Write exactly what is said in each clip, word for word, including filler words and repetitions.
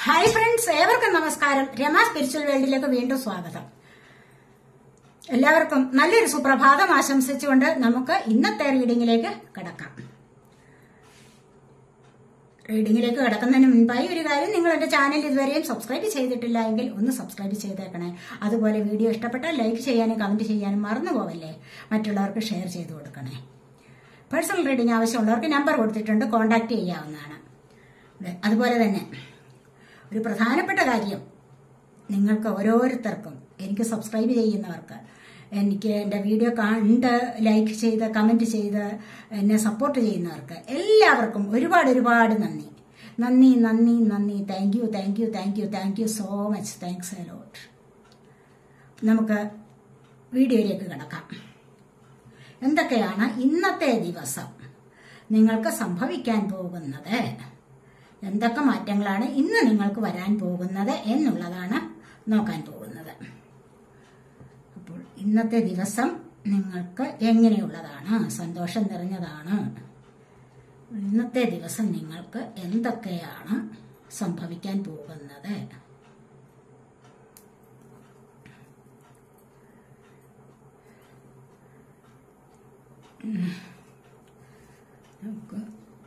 Hi friends, ഏവർക്കും നമസ്കാരം. Rama spiritual വേൾഡിലേക്ക് വീണ്ടും സ്വാഗതം. എല്ലാവർക്കും നല്ലൊരു സുപ്രഭാതം ആശംസിച്ചുകൊണ്ട് നമുക്ക് ഇന്നത്തെ റീഡിംഗിലേക്ക് കടക്കാം. റീഡിംഗിലേക്ക് കടക്കുന്നതിന് മുൻപായി ഒരു കാര്യം, നിങ്ങൾ എന്റെ ചാനൽ ഇതുവരെയും സബ്സ്ക്രൈബ് ചെയ്തിട്ടില്ല എങ്കിൽ ഒന്ന് സബ്സ്ക്രൈബ് ചെയ്തേക്കണേ. അതുപോലെ വീഡിയോ ഇഷ്ടപ്പെട്ടാൽ ലൈക്ക് ചെയ്യാനും കമന്റ് ചെയ്യാനും മറന്നു പോവല്ലേ. മറ്റുള്ളവർക്ക് ഷെയർ ചെയ്ത് കൊടുക്കണേ. പേഴ്സണൽ റീഡിംഗ് ആവശ്യമുള്ളവർക്ക് നമ്പർ കൊടുത്തിട്ടുണ്ട്, കോൺടാക്ട് ചെയ്യാവുന്നതാണ്. അതുപോലെ തന്നെ ഒരു പ്രധാനപ്പെട്ട കാര്യം, നിങ്ങൾക്ക് ഓരോരുത്തർക്കും, എനിക്ക് സബ്സ്ക്രൈബ് ചെയ്യുന്നവർക്ക്, എനിക്ക് എൻ്റെ വീഡിയോ കണ്ട് ലൈക്ക് ചെയ്ത് കമന്റ് ചെയ്ത് എന്നെ സപ്പോർട്ട് ചെയ്യുന്നവർക്ക് എല്ലാവർക്കും ഒരുപാട് ഒരുപാട് നന്ദി നന്ദി നന്ദി നന്ദി thank you thank you thank you thank you so much. Thanks a lot. നമുക്ക് വീഡിയോയിലേക്ക് കിടക്കാം. എന്തൊക്കെയാണ് ഇന്നത്തെ ദിവസം നിങ്ങൾക്ക് സംഭവിക്കാൻ പോകുന്നത്, എന്തൊക്കെ മാറ്റങ്ങളാണ് ഇന്ന് നിങ്ങൾക്ക് വരാൻ പോകുന്നത് എന്നുള്ളതാണ് നോക്കാൻ പോകുന്നത്. അപ്പോൾ ഇന്നത്തെ ദിവസം നിങ്ങൾക്ക് എങ്ങനെയുള്ളതാണ്? സന്തോഷം നിറഞ്ഞതാണ്. ഇന്നത്തെ ദിവസം നിങ്ങൾക്ക് എന്തൊക്കെയാണ് സംഭവിക്കാൻ പോകുന്നത്? നമുക്ക്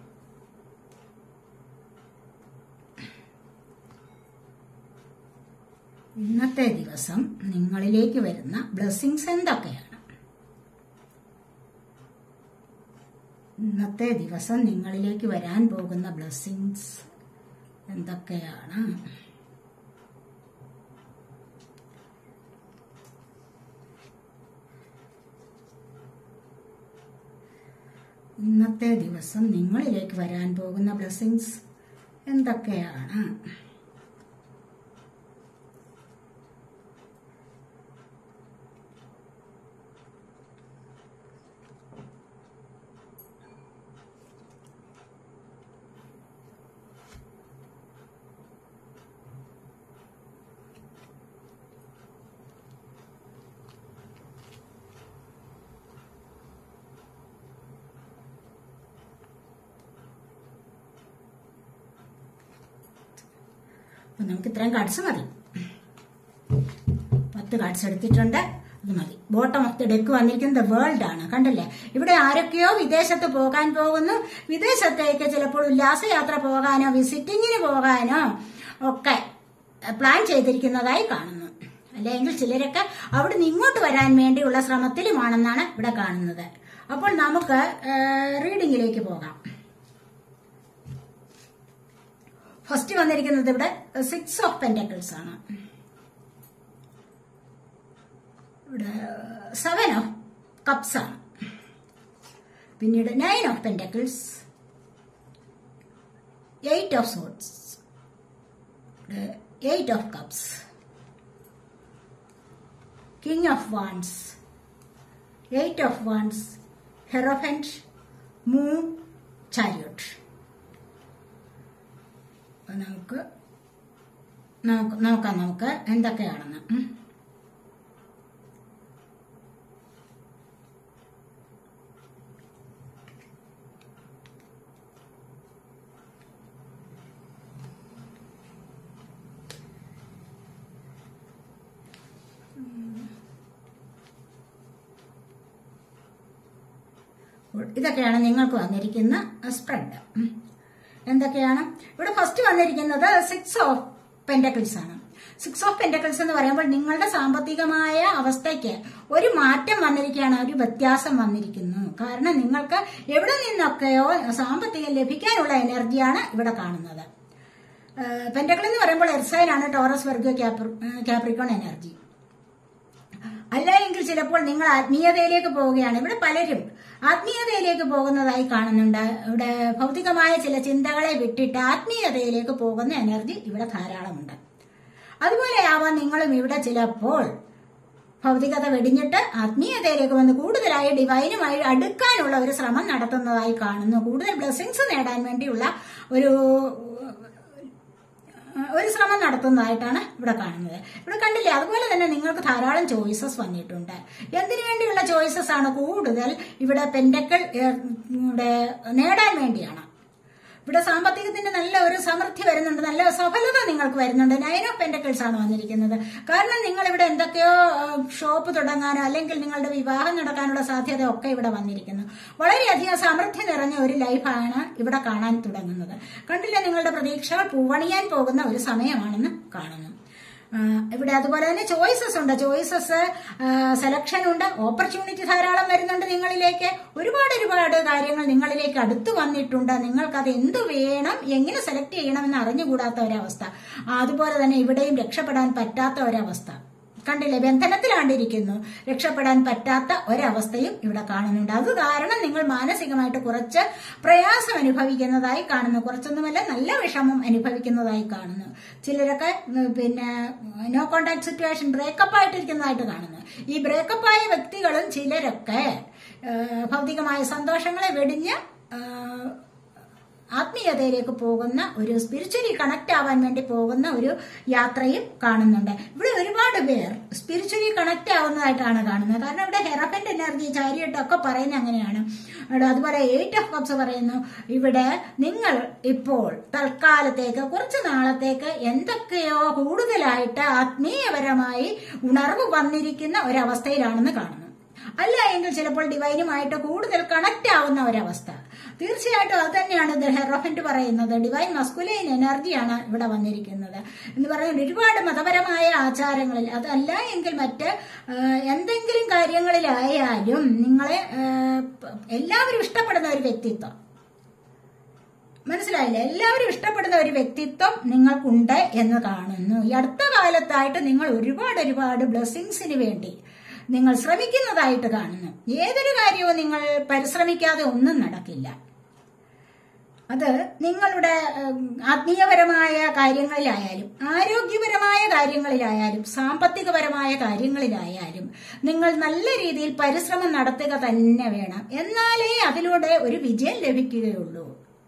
ഇന്നത്തെ ദിവസം നിങ്ങളിലേക്ക് വരുന്ന ബ്ലെസ്സിങ്സ് എന്തൊക്കെയാണ്? ഇന്നത്തെ ദിവസം നിങ്ങളിലേക്ക് വരാൻ പോകുന്ന ബ്ലെസ്സിങ്സ് എന്തൊക്കെയാണ്? ഇന്നത്തെ ദിവസം നിങ്ങളിലേക്ക് വരാൻ പോകുന്ന ബ്ലെസ്സിങ്സ് എന്തൊക്കെയാണ്? നമുക്ക് ഇത്രയും കാർഡ്സ് മതി. പത്ത് കാർഡ്സ് എടുത്തിട്ടുണ്ട്, അത് മതി. ബോട്ടം ഓഫ് ദി ഡെക്ക് വന്നിരിക്കുന്നത് വേൾഡ് ആണ്, കണ്ടില്ലേ? ഇവിടെ ആരൊക്കെയോ വിദേശത്ത് പോകാൻ പോകുന്നു. വിദേശത്തേക്ക് ചിലപ്പോൾ ഉല്ലാസയാത്ര പോകാനോ വിസിറ്റിങ്ങിന് പോകാനോ ഒക്കെ പ്ലാൻ ചെയ്തിരിക്കുന്നതായി കാണുന്നു. അല്ലെങ്കിൽ ചിലരൊക്കെ അവിടെ നിന്ന് ഇങ്ങോട്ട് വരാൻ വേണ്ടിയുള്ള ശ്രമത്തിലുമാണെന്നാണ് ഇവിടെ കാണുന്നത്. അപ്പോൾ നമുക്ക് റീഡിംഗിലേക്ക് പോകാം. ഫസ്റ്റ് വന്നിരിക്കുന്നത് ഇവിടെ സിക്സ് ഓഫ് പെന്റക്കിൾസ് ആണ്. ഇവിടെ സെവൻ ഓഫ് കപ്സ് ആണ്. പിന്നീട് nine of pentacles, eight of swords, eight of cups, king of wands, eight of wands, hierophant, moon, chariot. നമുക്ക് നോക്കാം നമുക്ക് എന്തൊക്കെയാണെന്ന്. ഇതൊക്കെയാണ് നിങ്ങൾക്ക് വന്നിരിക്കുന്ന സ്പ്രെഡ്. എന്തൊക്കെയാണ് ഇവിടെ ഫസ്റ്റ് വന്നിരിക്കുന്നത്? സിക്സ് ഓഫ് പെന്റക്കിൾസ് ആണ്. സിക്സ് ഓഫ് പെന്റക്കിൾസ് എന്ന് പറയുമ്പോൾ നിങ്ങളുടെ സാമ്പത്തികമായ അവസ്ഥയ്ക്ക് ഒരു മാറ്റം വന്നിരിക്കുകയാണ്, ഒരു വ്യത്യാസം വന്നിരിക്കുന്നു. കാരണം നിങ്ങൾക്ക് എവിടെ നിന്നൊക്കെയോ സാമ്പത്തികം ലഭിക്കാനുള്ള എനർജിയാണ് ഇവിടെ കാണുന്നത്. പെന്റക്കിൾ എന്ന് പറയുമ്പോൾ എർസൈനാണ്, ടോറസ്, വെർഗോ, കാപ്രിക്കോൺ എനർജി. അല്ല എങ്കിൽ ചിലപ്പോൾ നിങ്ങൾ ആത്മീയതയിലേക്ക് പോവുകയാണ്. ഇവിടെ പലരും ആത്മീയതയിലേക്ക് പോകുന്നതായി കാണുന്നുണ്ട്. ഇവിടെ ഭൗതികമായ ചില ചിന്തകളെ വിട്ടിട്ട് ആത്മീയതയിലേക്ക് പോകുന്ന എനർജി ഇവിടെ ധാരാളമുണ്ട്. അതുപോലെ ആവാം നിങ്ങളും ഇവിടെ ചിലപ്പോൾ ഭൗതികത വെടിഞ്ഞിട്ട് ആത്മീയതയിലേക്ക് വന്ന് കൂടുതലായി ഡിവൈനുമായി അടുക്കാനുള്ള ഒരു ശ്രമം നടത്തുന്നതായി കാണുന്നു. കൂടുതൽ ബ്ലെസ്സിങ്സ് നേടാൻ വേണ്ടിയുള്ള ഒരു ഒരു ശ്രമം നടത്തുന്നതായിട്ടാണ് ഇവിടെ കാണുന്നത്. ഇവിടെ കണ്ടില്ലേ? അതുപോലെ തന്നെ നിങ്ങൾക്ക് ധാരാളം ചോയ്സസ് വന്നിട്ടുണ്ട്. എന്തിനു വേണ്ടിയുള്ള ചോയ്സസ് ആണ് കൂടുതൽ? ഇവിടെ പെന്റക്കിൾ നേടാൻ വേണ്ടിയാണ്. ഇവിടെ സാമ്പത്തികത്തിന്റെ നല്ല ഒരു സമൃദ്ധി വരുന്നുണ്ട്, നല്ല സഫലത നിങ്ങൾക്ക് വരുന്നുണ്ട്. നയൻ ഓഫ് പെന്റക്കിൾസ് ആണ് വന്നിരിക്കുന്നത്. കാരണം നിങ്ങൾ ഇവിടെ എന്തൊക്കെയോ ഷോപ്പ് തുടങ്ങാനോ അല്ലെങ്കിൽ നിങ്ങളുടെ വിവാഹം നടക്കാനുള്ള സാധ്യത ഒക്കെ ഇവിടെ വന്നിരിക്കുന്നു. വളരെയധികം സമൃദ്ധി നിറഞ്ഞ ഒരു ലൈഫാണ് ഇവിടെ കാണാൻ തുടങ്ങുന്നത്. കണ്ടില്ല, നിങ്ങളുടെ പ്രതീക്ഷകൾ പൂവണിയാൻ പോകുന്ന ഒരു സമയമാണെന്ന് കാണുന്നു. ഇവിടെ അതുപോലെ തന്നെ ചോയ്സസ് ഉണ്ട്, ചോയ്സസ് സെലക്ഷൻ ഉണ്ട്, ഓപ്പർച്യൂണിറ്റി ധാരാളം വരുന്നുണ്ട് നിങ്ങളിലേക്ക്. ഒരുപാട് ഒരുപാട് കാര്യങ്ങൾ നിങ്ങളിലേക്ക് അടുത്തു വന്നിട്ടുണ്ട്. നിങ്ങൾക്കത് എന്തു വേണം, എങ്ങനെ സെലക്ട് ചെയ്യണമെന്ന് അറിഞ്ഞുകൂടാത്ത ഒരവസ്ഥ. അതുപോലെ തന്നെ ഇവിടെയും രക്ഷപ്പെടാൻ പറ്റാത്ത ഒരവസ്ഥ. കണ്ടില്ലേ, ബന്ധനത്തിലാണ്ടിരിക്കുന്നു, രക്ഷപ്പെടാൻ പറ്റാത്ത ഒരവസ്ഥയും ഇവിടെ കാണുന്നുണ്ട്. അത് കാരണം നിങ്ങൾ മാനസികമായിട്ട് കുറച്ച് പ്രയാസം അനുഭവിക്കുന്നതായി കാണുന്നു. കുറച്ചൊന്നുമല്ല, നല്ല വിഷമം അനുഭവിക്കുന്നതായി കാണുന്നു. ചിലരൊക്കെ പിന്നെ നോ കോണ്ടാക്ട് സിറ്റുവേഷൻ ബ്രേക്കപ്പ് ആയിട്ടിരിക്കുന്നതായിട്ട് കാണുന്നു. ഈ ബ്രേക്കപ്പ് ആയ വ്യക്തികളും ചിലരൊക്കെ ഭൗതികമായ സന്തോഷങ്ങളെ വെടിഞ്ഞ് ആത്മീയതയിലേക്ക് പോകുന്ന ഒരു സ്പിരിച്വലി കണക്ട് ആവാൻ വേണ്ടി പോകുന്ന ഒരു യാത്രയും കാണുന്നുണ്ട്. ഇവിടെ ഒരുപാട് പേർ സ്പിരിച്വലി കണക്ട് ആവുന്നതായിട്ടാണ് കാണുന്നത്. കാരണം ഇവിടെ ഹെറഫന്റ് എനർജി, ചാരിയറ്റ് ഒക്കെ പറയുന്നത് അങ്ങനെയാണ്. അതുപോലെ എയ്റ്റ് ഓഫ് കപ്സ് പറയുന്നു, ഇവിടെ നിങ്ങൾ ഇപ്പോൾ തൽക്കാലത്തേക്ക് കുറച്ചു നാളത്തേക്ക് എന്തൊക്കെയോ കൂടുതലായിട്ട് ആത്മീയപരമായി ഉണർവ് വന്നിരിക്കുന്ന ഒരവസ്ഥയിലാണെന്ന് കാണുന്നു. അല്ല എങ്കിൽ ചിലപ്പോൾ ഡിവൈനുമായിട്ട് കൂടുതൽ കണക്ട് ആവുന്ന ഒരവസ്ഥ. തീർച്ചയായിട്ടും അത് തന്നെയാണ് ഹെറോഫന്റ് പറയുന്നത്. ഡിവൈൻ മസ്കുലൈൻ എനർജിയാണ് ഇവിടെ വന്നിരിക്കുന്നത് എന്ന് പറയുന്നത്. ഒരുപാട് മതപരമായ ആചാരങ്ങളിൽ, അതല്ല എങ്കിൽ മറ്റ് എന്തെങ്കിലും കാര്യങ്ങളിലായാലും നിങ്ങളെ എല്ലാവരും ഇഷ്ടപ്പെടുന്ന ഒരു വ്യക്തിത്വം, മനസ്സിലായില്ലേ, എല്ലാവരും ഇഷ്ടപ്പെടുന്ന ഒരു വ്യക്തിത്വം നിങ്ങൾക്കുണ്ട് എന്ന് കാണുന്നു. ഈ അടുത്ത കാലത്തായിട്ട് നിങ്ങൾ ഒരുപാട് ഒരുപാട് ബ്ലെസ്സിങ്സിന് വേണ്ടി നിങ്ങൾ ശ്രമിക്കുന്നതായിട്ട് കാണുന്നു. ഏതൊരു കാര്യവും നിങ്ങൾ പരിശ്രമിക്കാതെ ഒന്നും നടക്കില്ല. അത് നിങ്ങളുടെ ആത്മീയപരമായ കാര്യങ്ങളിലായാലും ആരോഗ്യപരമായ കാര്യങ്ങളിലായാലും സാമ്പത്തികപരമായ കാര്യങ്ങളിലായാലും നിങ്ങൾ നല്ല രീതിയിൽ പരിശ്രമം നടത്തുക തന്നെ വേണം. എന്നാലേ അതിലൂടെ ഒരു വിജയം ലഭിക്കുകയുള്ളൂ.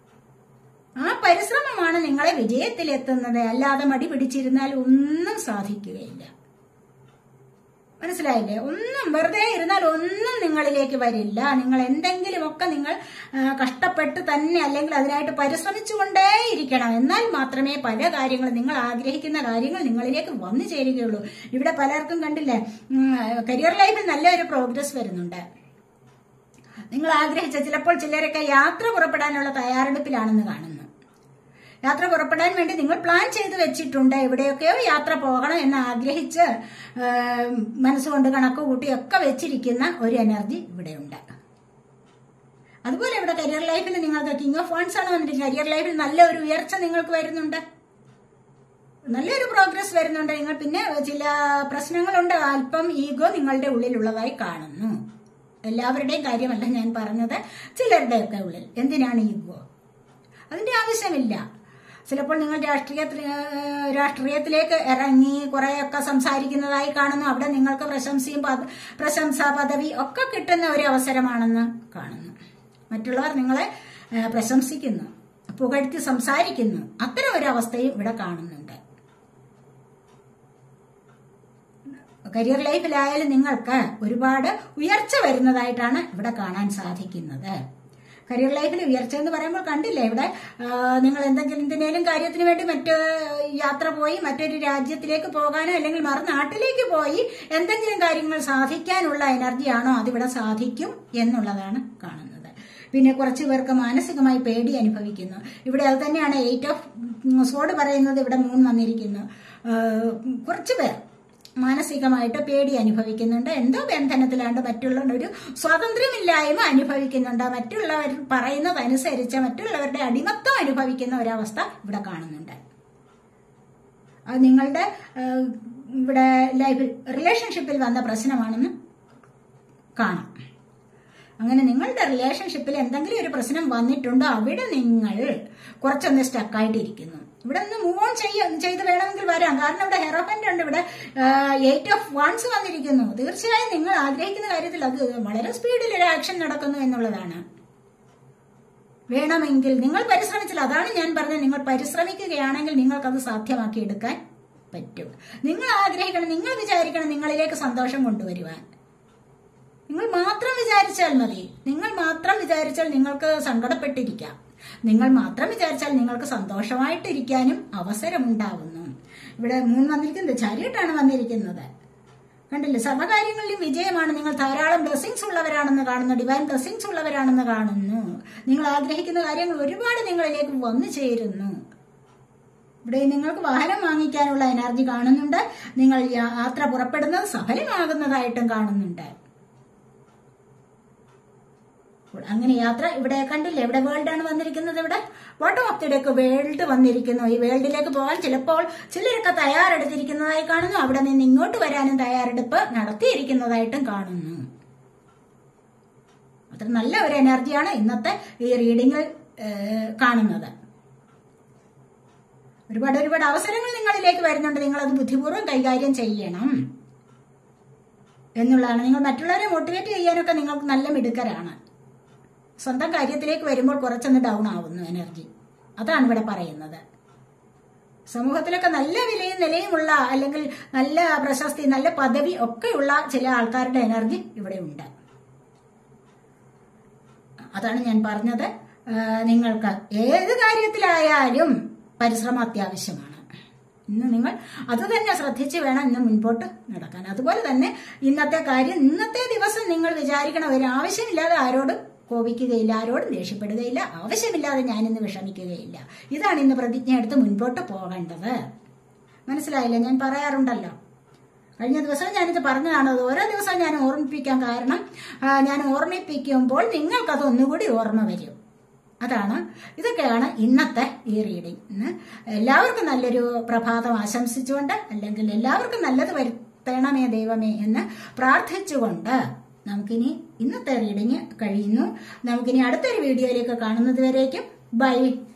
ആ പരിശ്രമമാണ് നിങ്ങളെ വിജയത്തിലെത്തുന്നത്. അല്ലാതെ മടി പിടിച്ചിരുന്നാൽ ഒന്നും സാധിക്കുകയില്ല. മനസ്സിലായില്ലേ? ഒന്നും വെറുതെ ഇരുന്നാൽ ഒന്നും നിങ്ങളിലേക്ക് വരില്ല. നിങ്ങൾ എന്തെങ്കിലുമൊക്കെ നിങ്ങൾ കഷ്ടപ്പെട്ട് തന്നെ അല്ലെങ്കിൽ അതിനായിട്ട് പരിശ്രമിച്ചുകൊണ്ടേയിരിക്കണം. എന്നാൽ മാത്രമേ പല കാര്യങ്ങളും, നിങ്ങൾ ആഗ്രഹിക്കുന്ന കാര്യങ്ങൾ നിങ്ങളിലേക്ക് വന്നു ചേരുകയുള്ളൂ. ഇവിടെ പലർക്കും കണ്ടില്ലേ, കരിയർ ലൈഫിൽ നല്ലൊരു പ്രോഗ്രസ് വരുന്നുണ്ട്. നിങ്ങൾ ആഗ്രഹിച്ച, ചിലപ്പോൾ ചിലരൊക്കെ യാത്ര പുറപ്പെടാനുള്ള തയ്യാറെടുപ്പിലാണെന്ന് കാണുന്നു. യാത്ര പുറപ്പെടാൻ വേണ്ടി നിങ്ങൾ പ്ലാൻ ചെയ്ത് വെച്ചിട്ടുണ്ട്. എവിടെയൊക്കെയോ യാത്ര പോകണം എന്ന് ആഗ്രഹിച്ച് മനസ്സുകൊണ്ട് കണക്ക് കൂട്ടിയൊക്കെ വെച്ചിരിക്കുന്ന ഒരു എനർജി ഇവിടെയുണ്ട്. അതുപോലെ ഇവിടെ കരിയർ ലൈഫിൽ നിങ്ങൾക്ക് കിങ് ഓഫ് വാൻസ് ആണ് വന്നിട്ട് കരിയർ ലൈഫിൽ നല്ലൊരു ഉയർച്ച നിങ്ങൾക്ക് വരുന്നുണ്ട്, നല്ലൊരു പ്രോഗ്രസ് വരുന്നുണ്ട്. നിങ്ങൾ പിന്നെ ചില പ്രശ്നങ്ങളുണ്ട്, അല്പം ഈഗോ നിങ്ങളുടെ ഉള്ളിലുള്ളതായി കാണുന്നു. എല്ലാവരുടെയും കാര്യമല്ല ഞാൻ പറഞ്ഞത്, ചിലരുടെയൊക്കെ ഉള്ളിൽ. എന്തിനാണ് ഈഗോ? അതിന്റെ ആവശ്യമില്ല. ചിലപ്പോൾ നിങ്ങൾ രാഷ്ട്രീയത്തിൽ രാഷ്ട്രീയത്തിലേക്ക് ഇറങ്ങി കുറെയൊക്കെ സംസാരിക്കുന്നതായി കാണുന്നു. അവിടെ നിങ്ങൾക്ക് പ്രശംസയും പ്രശംസ പദവി ഒക്കെ കിട്ടുന്ന ഒരു അവസരമാണെന്ന് കാണുന്നു. മറ്റുള്ളവർ നിങ്ങളെ പ്രശംസിക്കുന്നു, പുകഴ്ത്തി സംസാരിക്കുന്നു. അത്തരം ഒരു അവസ്ഥയും ഇവിടെ കാണുന്നുണ്ട്. കരിയർ ലൈഫിലായാലും നിങ്ങൾക്ക് ഒരുപാട് ഉയർച്ച വരുന്നതായിട്ടാണ് ഇവിടെ കാണാൻ സാധിക്കുന്നത്. കരിയർ ലൈഫിൽ ഉയർച്ച എന്ന് പറയുമ്പോൾ കണ്ടില്ലേ, ഇവിടെ നിങ്ങൾ എന്തെങ്കിലും എന്തിനേലും കാര്യത്തിന് വേണ്ടി മറ്റ് യാത്ര പോയി മറ്റൊരു രാജ്യത്തിലേക്ക് പോകാനോ അല്ലെങ്കിൽ മറുനാട്ടിലേക്ക് പോയി എന്തെങ്കിലും കാര്യങ്ങൾ സാധിക്കാനുള്ള എനർജിയാണോ അതിവിടെ സാധിക്കും എന്നുള്ളതാണ് കാണുന്നത്. പിന്നെ കുറച്ചു പേർക്ക് മാനസികമായി പേടി അനുഭവിക്കുന്നു. ഇവിടെ അത് തന്നെയാണ് എയ്റ്റ് ഓഫ് സോഡ് പറയുന്നത്. ഇവിടെ മൂൺ വന്നിരിക്കുന്നു. കുറച്ചു പേർ മാനസികമായിട്ട് പേടി അനുഭവിക്കുന്നുണ്ട്. എന്തോ ബന്ധനത്തിലാണ്ട്, മറ്റുള്ളവരുടെ ഒരു സ്വാതന്ത്ര്യമില്ലായ്മ അനുഭവിക്കുന്നുണ്ട്. മറ്റുള്ളവർ പറയുന്നതനുസരിച്ച് മറ്റുള്ളവരുടെ അടിമത്തം അനുഭവിക്കുന്ന ഒരവസ്ഥ ഇവിടെ കാണുന്നുണ്ട്. അത് നിങ്ങളുടെ ഇവിടെ ലൈഫിൽ റിലേഷൻഷിപ്പിൽ വന്ന പ്രശ്നമാണെന്ന് കാണാം. അങ്ങനെ നിങ്ങളുടെ റിലേഷൻഷിപ്പിൽ എന്തെങ്കിലും ഒരു പ്രശ്നം വന്നിട്ടുണ്ടോ അവിടെ നിങ്ങൾ കുറച്ചൊന്ന് സ്റ്റക്കായിട്ടിരിക്കുന്നു. ഇവിടെ നിന്ന് മൂവ് ഓൺ ചെയ്ത് വേണമെങ്കിൽ വരാം. കാരണം ഇവിടെ ഹെറോഫന്റ് ഉണ്ട്, ഇവിടെ എയ്റ്റ് ഓഫ് വാൻസ് വന്നിരിക്കുന്നു. തീർച്ചയായും നിങ്ങൾ ആഗ്രഹിക്കുന്ന കാര്യത്തിൽ അത് വളരെ സ്പീഡിൽ ഒരു ആക്ഷൻ നടക്കുന്നു എന്നുള്ളതാണ്. വേണമെങ്കിൽ നിങ്ങൾ പരിശ്രമിച്ചില്ല, അതാണ് ഞാൻ പറഞ്ഞത്. നിങ്ങൾ പരിശ്രമിക്കുകയാണെങ്കിൽ നിങ്ങൾക്കത് സാധ്യമാക്കി എടുക്കാൻ പറ്റും. നിങ്ങൾ ആഗ്രഹിക്കണം, നിങ്ങൾ വിചാരിക്കണം നിങ്ങളിലേക്ക് സന്തോഷം കൊണ്ടുവരുവാൻ. നിങ്ങൾ മാത്രം വിചാരിച്ചാൽ മതി. നിങ്ങൾ മാത്രം വിചാരിച്ചാൽ നിങ്ങൾക്ക് സങ്കടപ്പെട്ടിരിക്കാം. നിങ്ങൾ മാത്രം വിചാരിച്ചാൽ നിങ്ങൾക്ക് സന്തോഷമായിട്ടിരിക്കാനും അവസരമുണ്ടാവുന്നു. ഇവിടെ മൂൺ വന്നിരിക്കുന്നത് ചരിട്ടാണ് വന്നിരിക്കുന്നത്. കണ്ടില്ലേ, സർവ്വകാര്യങ്ങളിലും വിജയമാണ്. നിങ്ങൾ ധാരാളം ബ്ലെസ്സിങ്സ് ഉള്ളവരാണെന്ന് കാണുന്നു, ഡിവൈൻ ബ്ലെസ്സിങ്സ് ഉള്ളവരാണെന്ന് കാണുന്നു. നിങ്ങൾ ആഗ്രഹിക്കുന്ന കാര്യങ്ങൾ ഒരുപാട് നിങ്ങളിലേക്ക് വന്നു ചേരുന്നു. ഇവിടെ നിങ്ങൾക്ക് വാഹനം വാങ്ങിക്കാനുള്ള എനർജി കാണുന്നുണ്ട്. നിങ്ങൾ യാത്ര പുറപ്പെടുന്നത് സഫലമാകുന്നതായിട്ടും കാണുന്നുണ്ട്. അങ്ങനെ യാത്ര ഇവിടെ കണ്ടില്ലേ, ഇവിടെ വേൾഡ് ആണ് വന്നിരിക്കുന്നത്. ഇവിടെ bottom of the deck world വന്നിരിക്കുന്നു. ഈ വേൾഡിലേക്ക് പോകാൻ ചിലപ്പോൾ ചിലരൊക്കെ തയ്യാറെടുത്തിരിക്കുന്നതായി കാണുന്നു. അവിടെ നിന്ന് ഇങ്ങോട്ട് വരാനും തയ്യാറെടുപ്പ് നടത്തിയിരിക്കുന്നതായിട്ടും കാണുന്നു. അത്ര നല്ല ഒരു എനർജിയാണ് ഇന്നത്തെ ഈ റീഡിങ്ങിൽ കാണുന്നത്. ഒരുപാട് ഒരുപാട് അവസരങ്ങൾ നിങ്ങളിലേക്ക് വരുന്നുണ്ട്. നിങ്ങളത് ബുദ്ധിപൂർവ്വം കൈകാര്യം ചെയ്യണം എന്നുള്ളതാണ്. നിങ്ങൾ മറ്റുള്ളവരെ മോട്ടിവേറ്റ് ചെയ്യാനൊക്കെ നിങ്ങൾക്ക് നല്ല മിടുക്കരാണ്. സ്വന്തം കാര്യത്തിലേക്ക് വരുമ്പോൾ കുറച്ചൊന്ന് ഡൗൺ ആവുന്നു എനർജി. അതാണ് ഇവിടെ പറയുന്നത്. സമൂഹത്തിലൊക്കെ നല്ല വിലയും നിലയുമുള്ള അല്ലെങ്കിൽ നല്ല പ്രശസ്തി, നല്ല പദവി ഒക്കെയുള്ള ചില ആൾക്കാരുടെ എനർജി ഇവിടെ ഉണ്ട്. അതാണ് ഞാൻ പറഞ്ഞത്. നിങ്ങൾക്ക് ഏത് കാര്യത്തിലായാലും പരിശ്രമം അത്യാവശ്യമാണ്. ഇന്ന് നിങ്ങൾ അത് തന്നെ ശ്രദ്ധിച്ച് വേണം ഇന്ന് മുൻപോട്ട് നടക്കാൻ. അതുപോലെ തന്നെ ഇന്നത്തെ കാര്യം, ഇന്നത്തെ ദിവസം നിങ്ങൾ വിചാരിക്കണം, ഒരു ആവശ്യമില്ലാതെ ആരോടും കോപിക്കുകയില്ല, ആരോടും ദേഷ്യപ്പെടുകയില്ല, ആവശ്യമില്ലാതെ ഞാനിന്ന് വിഷമിക്കുകയില്ല. ഇതാണ് ഇന്ന് പ്രതിജ്ഞ എടുത്ത് മുൻപോട്ട് പോകേണ്ടത്. മനസ്സിലായില്ലേ? ഞാൻ പറയാറുണ്ടല്ലോ, കഴിഞ്ഞ ദിവസം ഞാനിത് പറഞ്ഞതാണ്. അത് ഓരോ ദിവസവും ഞാൻ ഓർമ്മിപ്പിക്കാൻ കാരണം, ഞാൻ ഓർമ്മിപ്പിക്കുമ്പോൾ നിങ്ങൾക്കത് ഒന്നുകൂടി ഓർമ്മ വരും. അതാണ്, ഇതൊക്കെയാണ് ഇന്നത്തെ ഈ റീഡിംഗ്. ഇന്ന് എല്ലാവർക്കും നല്ലൊരു പ്രഭാതം ആശംസിച്ചുകൊണ്ട്, അല്ലെങ്കിൽ എല്ലാവർക്കും നല്ലത് വരുത്തണമേ ദൈവമേ എന്ന് പ്രാർത്ഥിച്ചുകൊണ്ട് നമുക്കിനി ഇന്നത്തെ റീഡിംഗ് കഴിയുന്നു. നമുക്കിനി അടുത്തൊരു വീഡിയോയിലേക്ക് കാണുന്നത് വരേക്കും ബൈ.